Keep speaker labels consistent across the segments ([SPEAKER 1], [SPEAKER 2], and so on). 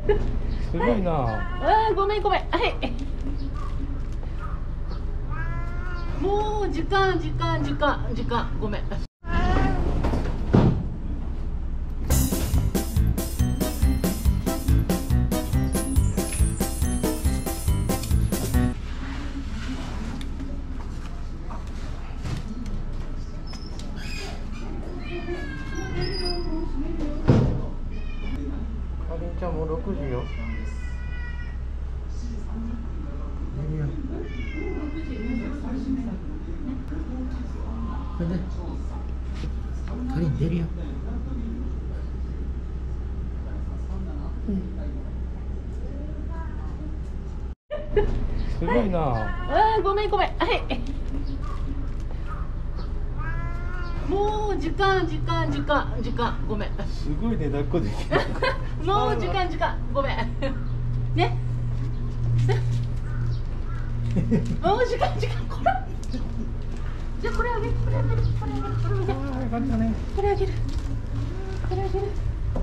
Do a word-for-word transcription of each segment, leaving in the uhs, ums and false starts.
[SPEAKER 1] すごいな。
[SPEAKER 2] ああ、ごめんごめん。はい。もう時間時間時間時間ごめん。
[SPEAKER 1] かりんちゃんもうろくじよ。寝るよ。これでかりん出るよ。すごいな。
[SPEAKER 2] ああ、ごめんごめん。はい。もう時間時間時間時間ごめん。
[SPEAKER 1] すごいね、抱っこできる。
[SPEAKER 2] もう時間時間ごめん。ね。もう時間時間これ。じゃあこれあげるこれあげるこれあげるこれあげる。
[SPEAKER 1] ああ、よかったね。
[SPEAKER 2] これあげるこれあげる。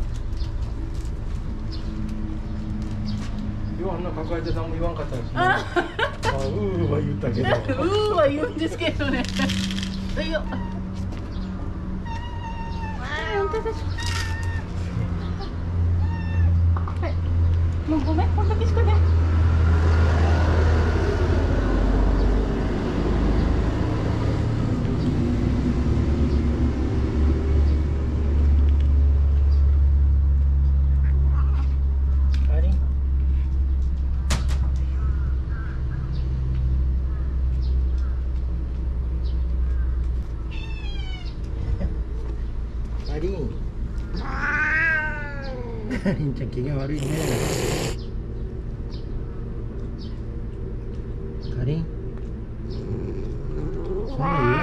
[SPEAKER 1] ようあんな抱えて何も言わんかったですね。
[SPEAKER 2] あ
[SPEAKER 1] あ、うーは言ったけど。
[SPEAKER 2] うーは言うんですけどね。はいよ。はい、もうごめん、こんだけしかね。
[SPEAKER 1] かりん。かりん。かりんちゃん機嫌悪いね。かりん。そんな言わ